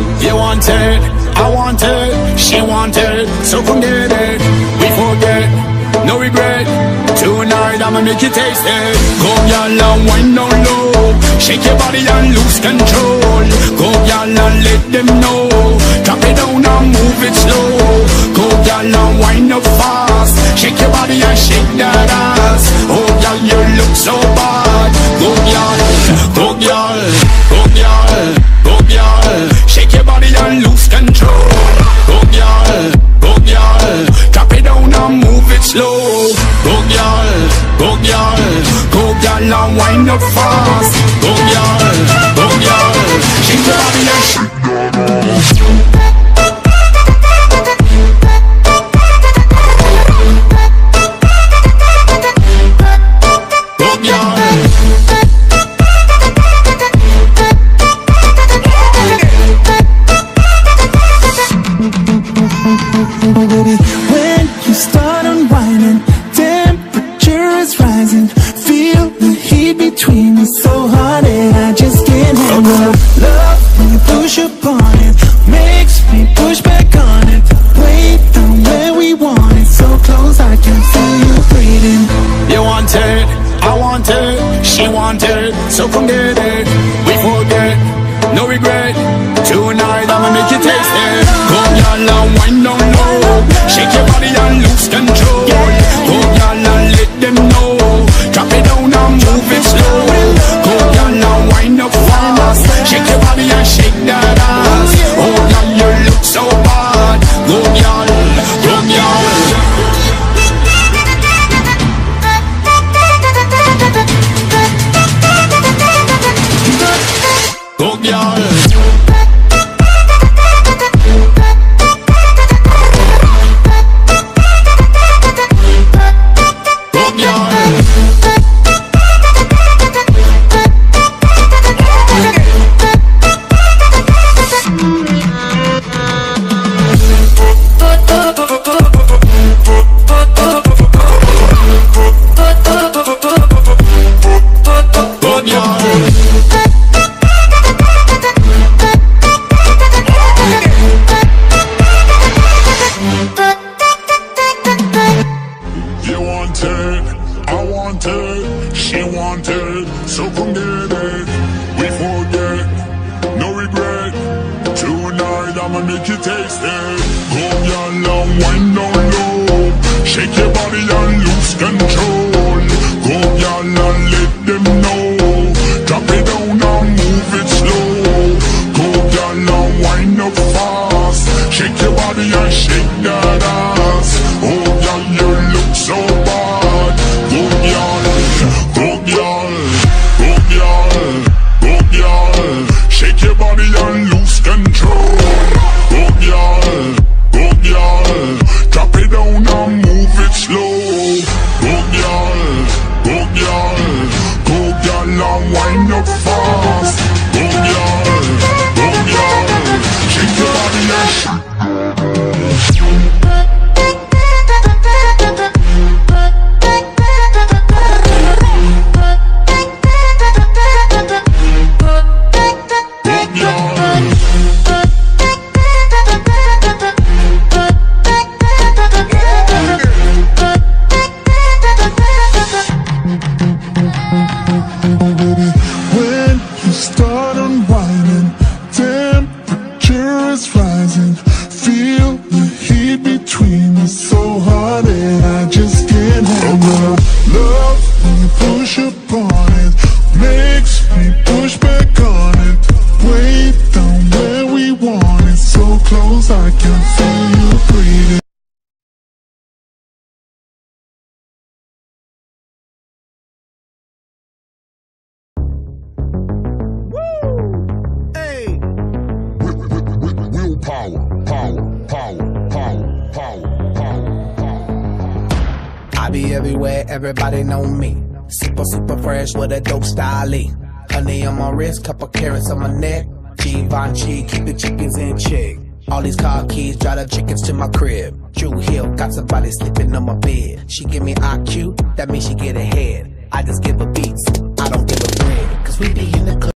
You want it, I want it, she want it, so come get it. We forget, no regret. Tonight I'ma make you taste it. Go y'all and wind down low, shake your body and lose control. Go y'all and let them know, drop it down and move it slow. Go y'all and wind up fast, shake your body and shake that ass. Oh y'all, you look so bad. Go y'all, go y'all, go y'all, go y'all, shake your body and lose control. Go y'all, go y'all, drop it down and move it slow. Go y'all, go y'all, go y'all and wind up fast. Go y'all, shake your body and shake that ass. When you start unwinding, temperature is rising. Feel the heat between us so hot and I just can't handle. Love when you push upon it, makes me push back on it. Way down where we want it, so close I can feel you breathing. You want it, I want it, she want it, so come get it. We forget, no regret. Tonight I'ma make you taste it. Go y'all and wind down low, shake your body and lose control. Go y'all and let them know, drop it down and move it slow. Go y'all and wind up fast, shake your body and shake that ass. Oh y'all, you look so bad. Go y'all, go y'all. Go y'all. She wanted, so come get it. We forget, no regret. Tonight I'ma make you taste it. Go y'all and wind down low, shake your body and lose control. Go y'all and let them know, drop it down and move it slow. Go y'all and wind up fast, shake your body and shake that ass. Oh y'all, you look so bad. Go y'all, go y'all, go y'all, go y'all, shake your body and lose control. Go y'all, go y'all, drop it down and move it slow. Go y'all, go y'all, go y'all and wind up fast. Go y'all, go y'all, shake your body and shake that ass. When you start unwinding, temperature is rising. Feel the heat between us so hot and I just can't handle. Love when you push upon it, makes me push back on it. Way down where we want it, so close I can feel you breathing. I be everywhere, everybody know me. Super fresh with a dope style. Honey on my wrist, couple carrots on my neck. Givenchy, keep the chickens in check. All these car keys, drive the chickens to my crib. Drew Hill, got somebody sleeping on my bed. She give me IQ, that means she get ahead. I just give her beats, I don't give a bread. Cause we be in the club.